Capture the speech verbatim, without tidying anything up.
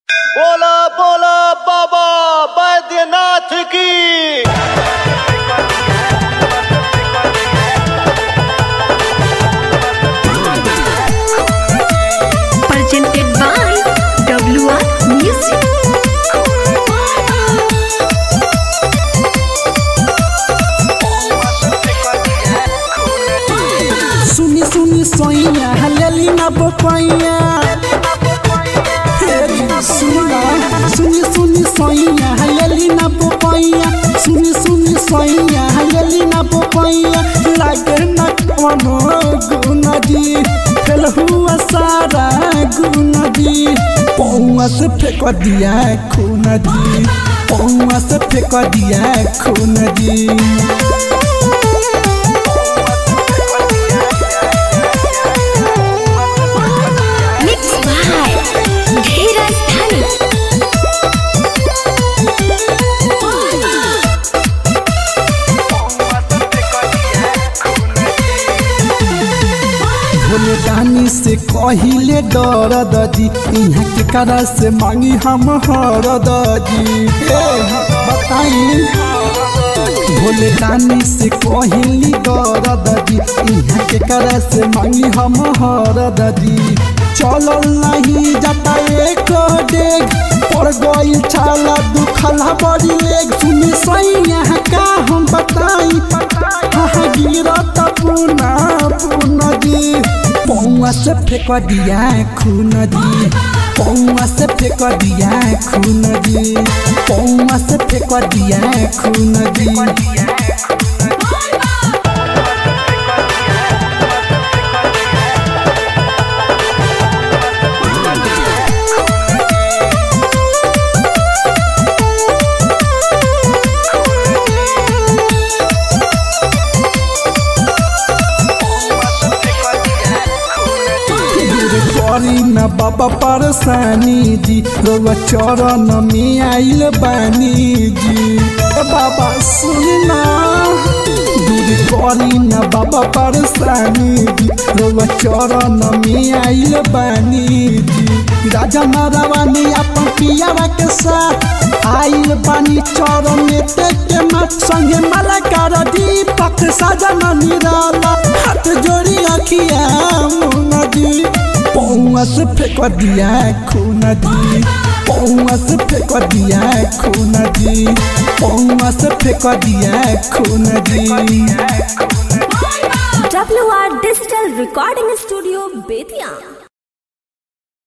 बोला बोला बाबा बैद्यनाथ की। Presented by W R Music। सुनी सुनी सोइया हलेली ना बपैया, सुना सुनी सुनी सोइया हलेली ना बपैया, सुनी सुनी सोइया हलेली ना बपैया। लागे ना कोनो गुना दी फेल हुआ सारा गुना दी, पौआ से फेंक दिया खून दी, पौआ से फेंक दिया खून दी। दानी से कहिले डर दजी, यहाँ के करा से मांगी हम हर दजी। बताई भोले दानी से कहिली डर दजी, यहाँ के करा से मांगी हम हर दजी। चलो नहीं जाता एक डेग पड़ गई छाला दुखला बड़ी लेग। सुनी सही यहाँ का हम बताई, हाँ गिरत पुना पुना जी, पौआ से फेंक दिया खून दी, पौआ से फेंक दिया खून दी, पौआ से फेंक दिया खून दी। न बाबा परेशानी जी, रोवा चरण में आइल बानी जी। बाबा सुनना दूर करी न बाबा परेशानी जी, रोवा चरण में आइल बानी जी। राजा नारावानी अपन पियावा के साथ आइल बानी चरण में के मत संगे मलकार दीपक सजना निराला, हाथ जोड़ी अखिया मुना दी, पौआ से फेंक दिया खून दी, पौआ से फेंक दिया खून दी, पौआ से फेंक दिया खून दी। W R Digital Recording Studio, Bettiah.